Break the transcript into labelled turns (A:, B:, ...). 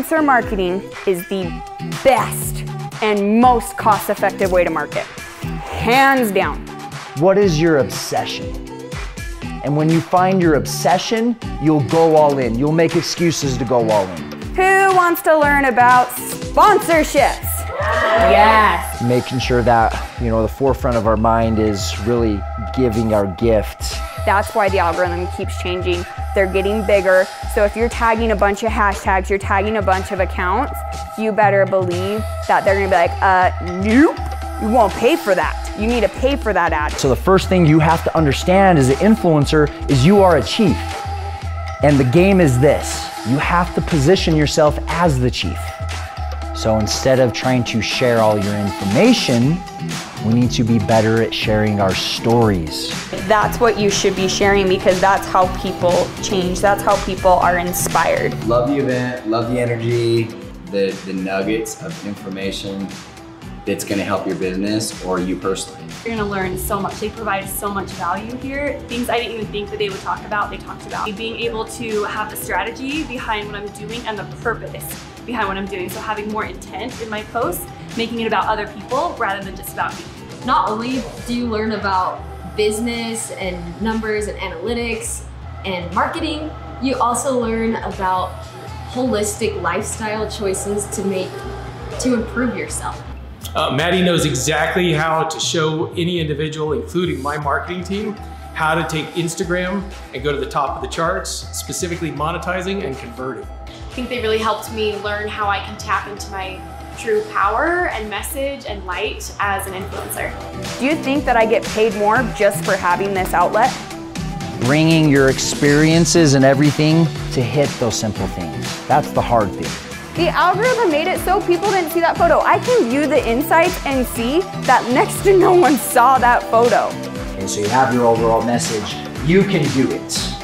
A: Influencer marketing is the best and most cost-effective way to market, hands down.
B: What is your obsession? And when you find your obsession, you'll go all in. You'll make excuses to go all in.
A: Who wants to learn about sponsorships? Yes.
B: Making sure that, the forefront of our mind is really giving our gift.
A: That's why the algorithm keeps changing. They're getting bigger. So if you're tagging a bunch of hashtags, you're tagging a bunch of accounts, you better believe that they're gonna be like, nope, you won't pay for that. You need to pay for that ad.
B: So the first thing you have to understand as an influencer is you are a chief. And the game is this. You have to position yourself as the chief. So instead of trying to share all your information, we need to be better at sharing our stories.
A: That's what you should be sharing because that's how people change. That's how people are inspired.
C: Love the event, love the energy, the nuggets of information that's gonna help your business or you personally.
D: You're gonna learn so much. They provide so much value here. Things I didn't even think that they would talk about, they talked about. Being able to have the strategy behind what I'm doing and the purpose behind what I'm doing. So having more intent in my posts, making it about other people rather than just about me.
E: Not only do you learn about business and numbers and analytics and marketing, you also learn about holistic lifestyle choices to improve yourself.
F: Maddie knows exactly how to show any individual, including my marketing team, how to take Instagram and go to the top of the charts, specifically monetizing and converting.
G: I think they really helped me learn how I can tap into my true power and message and light as an influencer.
A: Do you think that I get paid more just for having this outlet?
B: Bringing your experiences and everything to hit those simple things. That's the hard thing.
A: The algorithm made it so people didn't see that photo. I can view the insights and see that next to no one saw that photo.
B: Okay, so you have your overall message. You can do it.